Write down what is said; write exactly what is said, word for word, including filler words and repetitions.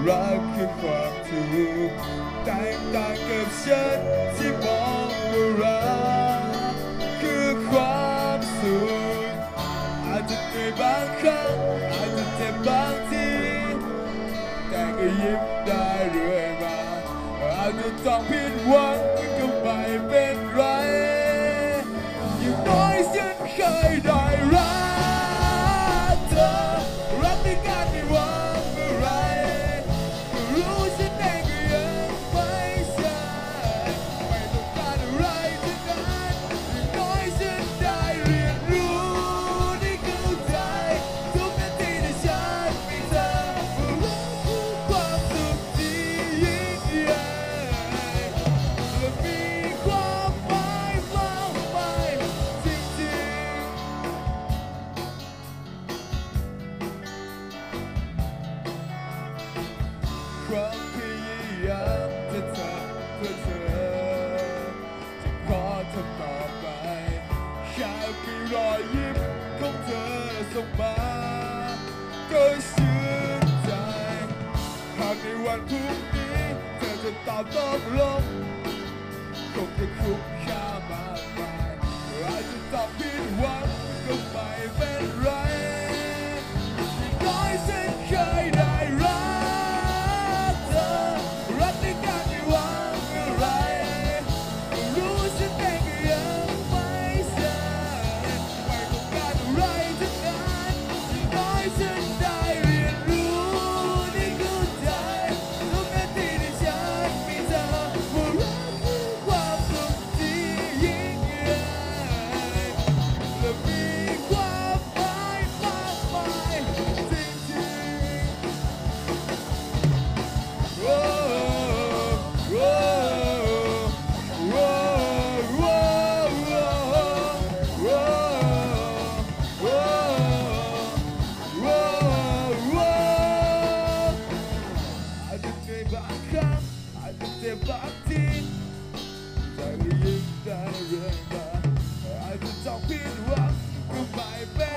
รักคือความถูกแตกต่างกับฉันที่มองว่ารักคือความสุขอาจจะเหนื่อยบางครั้งอาจจะเจ็บบางทีแต่ก็ยิ้มได้เรื่อยมาอาจจะต้องผิดหวังก็ไม่เป็นไรอย่างน้อยฉันเคยได้รักเธอรักในการไม่หวังอะไรก็รู้ฉันเองก็ยังไม่ใช่ไม่ต้องการอะไรทั้งนั้นอย่างน้อยฉันได้เรียนรู้ได้เข้าใจทุกนาทีที่ฉันมีเธอว่ารักคือความสุขที่ยิ่งใหญ่และมีความหมายมากมายจริงๆความพยายามจะทำเพื่อเธอจะขอทำต่อไปแค่คือรอยยิ้มของเธอส่งมาก็ชื่นใจหากในวันพรุ่งนี้เธอจะตอบตกลงคงจะคุ้มค่ามากมายอาจจะต้องผิดหวังก็ไม่เป็นไรอย่างน้อยฉันเคยได้รักเธอรักในการไม่หวังอะไรก็รู้ฉันเองก็ยังไม่ใช่ไม่ต้องการอะไรทั้งนั้นอย่างน้อยฉันได้เรียนรู้ได้เข้าใจทุกนาทีที่ฉันมีเธอว่ารักคือความสุขที่ยิ่งใหญ่และมีความหมายมากมายจริงๆโอ้โอ้โอ้โอ้โอ้โอ้โอ้โอ้อาจจะเหนื่อยบางครั้งอาจจะเจ็บบางทีแต่ก็ยิ้มได้เรื่อยมาอาจจะต้องผิดหวังก็ไม่เป็น